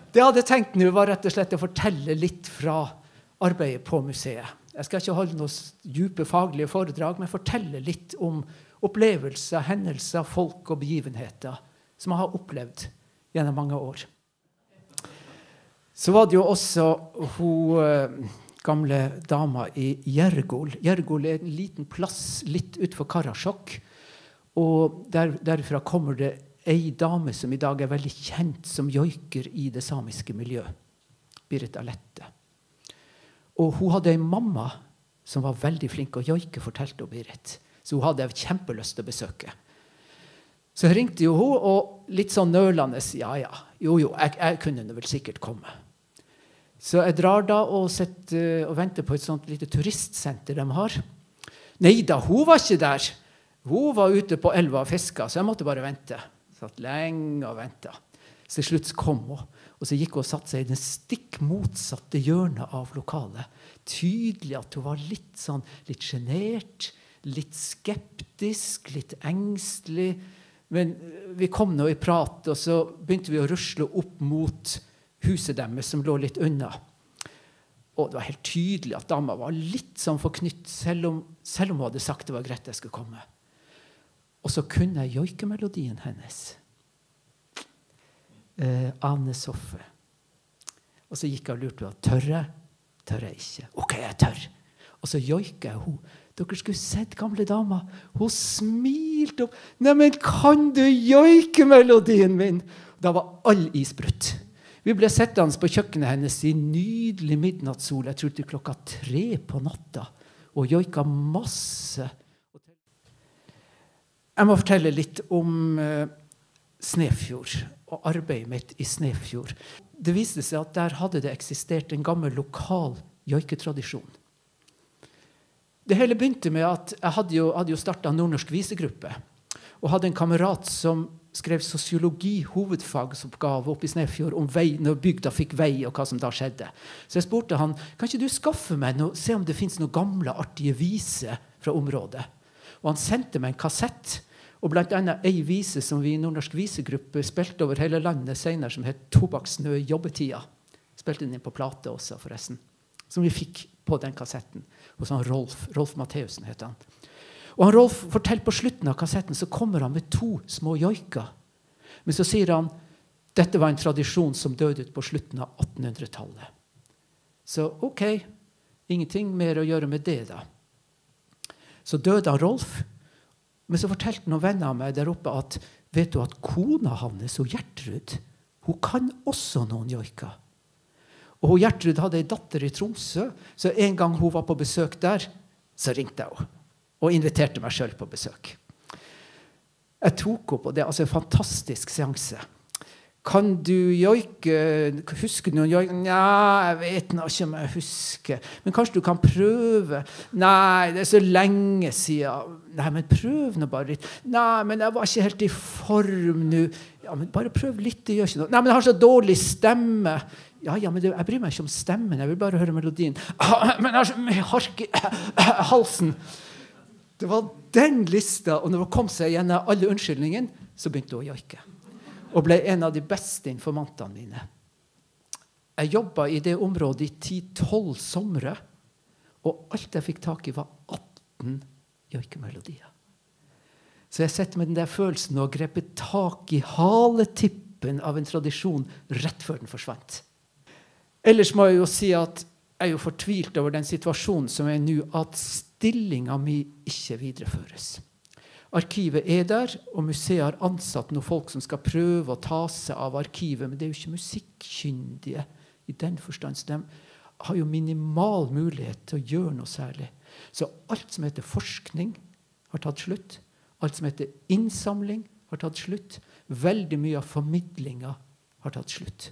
Det jeg hadde tenkt nå var rett og slett å fortelle litt fra arbeidet på museet. Jeg skal ikke holde noen dype faglige foredrag, men fortelle litt om opplevelser, hendelser, folk og begivenheter som jeg har opplevd gjennom mange år. Så var det jo også hun gamle dama i Gjergol. Gjergol en liten plass litt utenfor Karasjok, og derfra kommer det en dame som i dag veldig kjent som joiker i det samiske miljøet, Berit Alette. Og hun hadde en mamma som var veldig flink å joike, fortalte hun Berit. Så hun hadde kjempelyst til å besøke. Så ringte jo hun, og litt sånn nølende, jeg kunne vel sikkert komme. Så jeg drar da og venter på et sånt lite turistsenter de har. Neida, hun var ikke der. Hun var ute på elva og fisket, så jeg måtte bare vente. Satt lenge og ventet. Så til slutt kom hun, og så gikk hun og satte seg i den stikk motsatte hjørnet av lokalet. Tydelig at hun var litt genert, litt skeptisk, litt engstelig. Men vi kom nå i prat, og så begynte vi å rusle opp mot huset deres som lå litt unna. Og det var helt tydelig at dama var litt sånn forknytt, selv om hun hadde sagt det var greit jeg skulle komme. Og så kunne jeg joikemelodien hennes. Ane Soffe. Og så gikk jeg og lurte på, tør jeg ikke? Ok, jeg tør. Og så joiket jeg hun. Dere skulle sett gamle dama. Hun smilte opp. Nei, men kan du joikemelodien min? Da var all isbrutt. Vi ble settende på kjøkkenet hennes i nydelig midnattssol, jeg tror til 3 på natta, og joika masse. Jeg må fortelle litt om Snefjord, og arbeidet mitt i Snefjord. Det viste seg at der hadde det eksistert en gammel lokal joiketradisjon. Det hele begynte med at jeg hadde jo startet Nordnorsk visegruppe, og hadde en kamerat som skrev sosiologi, hovedfagsoppgave oppe i Snefjord om vei, når bygda fikk vei og hva som da skjedde. Så jeg spurte han, kan ikke du skaffe meg noe, se om det finnes noen gamle, artige viser fra området? Og han sendte meg en kassett, og blant annet en vise som vi i Nordnorsk visegruppe spilte over hele landet senere, som het Tobakksnø i jobbetida. Spilte den inn på plate også, forresten. Som vi fikk på den kassetten. Hos han Rolf Matheusen heter han. Og han Rolf forteller på slutten av kassetten, så kommer han med 2 små joiker. Men så sier han, dette var en tradisjon som døde ut på slutten av 1800-tallet. Så ok, ingenting mer å gjøre med det da. Så døde han Rolf, men så fortalte noen venner av meg der oppe at, vet du at kona hans, og Gjertrud, hun kan også noen joiker. Og Gjertrud hadde en datter i Tromsø, så en gang hun var på besøk der, så ringte jeg henne. Og inviterte meg selv på besøk. Jeg tok opp, og det er altså en fantastisk seanse. Kan du joike, husker du noen joike? Nei, jeg vet nå ikke om jeg husker. Men kanskje du kan prøve? Nei, det er så lenge siden. Nei, men prøv nå bare litt. Nei, men jeg var ikke helt i form nå. Ja, men bare prøv litt, det gjør ikke noe. Nei, men jeg har så dårlig stemme. Ja, men jeg bryr meg ikke om stemmen, jeg vil bare høre melodien. Men jeg har så mye hark i halsen. Det var den lista, og når hun kom seg gjennom alle unnskyldningene, så begynte hun å joike. Og ble en av de beste informantene mine. Jeg jobbet i det området i 10-12 somre, og alt jeg fikk tak i var 18 joikemelodier. Så jeg setter med den der følelsen og grepet tak i haletippen av en tradisjon rett før den forsvant. Ellers må jeg jo si at jeg er jo fortvilt over den situasjonen som er nå, at stillingen min ikke videreføres. Arkivet er der, og museet har ansatt noen folk som skal prøve å ta seg av arkivet, men det er jo ikke musikkyndige i den forstand, så de har jo minimal mulighet til å gjøre noe særlig. Så alt som heter forskning har tatt slutt, alt som heter innsamling har tatt slutt, veldig mye av formidlingen har tatt slutt.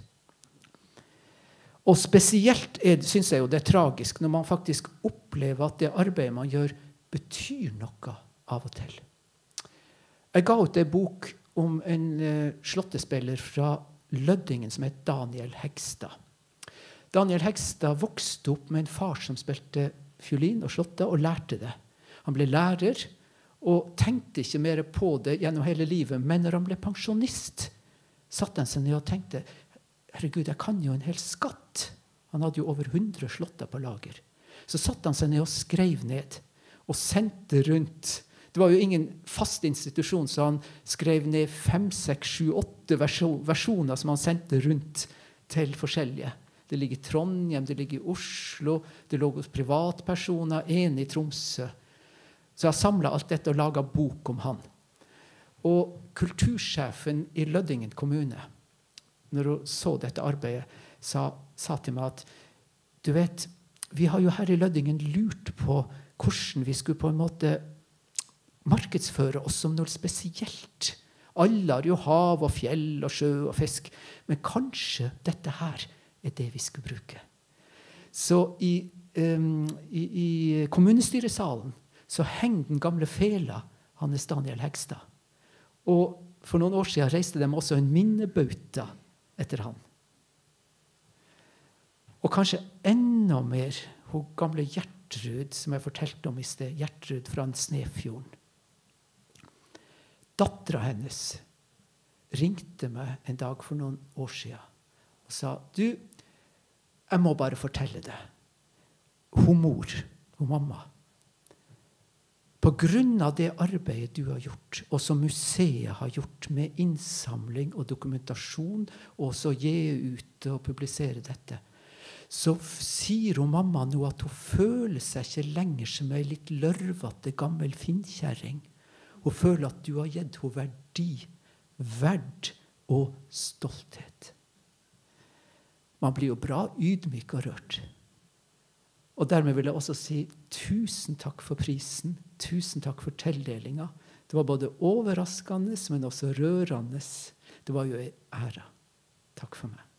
Og spesielt synes jeg jo det er tragisk når man faktisk opplever at det arbeidet man gjør betyr noe av og til. Jeg ga ut en bok om en slåttespiller fra Løddingen som het Daniel Hegstad. Daniel Hegstad vokste opp med en far som spilte fiolin og slåtte og lærte det. Han ble lærer og tenkte ikke mer på det gjennom hele livet, men når han ble pensjonist, satt han seg ned og tenkte, herregud, jeg kan jo en hel skatt. Han hadde jo over 100 slotter på lager. Så satte han seg ned og skrev ned, og sendte rundt. Det var jo ingen fast institusjon, så han skrev ned 5, 6, 7, 8 versjoner som han sendte rundt til forskjellige. Det ligger i Trondheim, det ligger i Oslo, det lå hos privatpersoner, en i Tromsø. Så jeg samlet alt dette og laget bok om han. Og kultursjefen i Lødingen kommune, når hun så dette arbeidet, sa til meg at, du vet, vi har jo her i Lødingen lurt på hvordan vi skulle på en måte markedsføre oss som noe spesielt. Alle har jo hav og fjell og sjø og fisk, men kanskje dette her er det vi skulle bruke. Så i kommunestyresalen så henger den gamle fela Hannes Daniel Hegstad. Og for noen år siden reiste de også en minnebauta etter han. Og kanskje enda mer hun gamle Gjertrud, som jeg fortalte om i sted, Gjertrud fra Snefjorden. Datteren hennes ringte meg en dag for noen år siden og sa, du, jeg må bare fortelle deg. Hun mor, hun mamma, på grunn av det arbeidet du har gjort, og som museet har gjort med innsamling og dokumentasjon, og så gi ut og publisere dette, så sier hun mamma nå at hun føler seg ikke lenger som en litt lørvete gammel finnkjæring. Hun føler at du har gitt henne verdi, verd og stolthet. Man blir jo bra ydmyk og rørt. Og dermed vil jeg også si tusen takk for prisen, tusen takk for tildelingen. Det var både overraskende, men også rørende. Det var jo en ære. Takk for meg.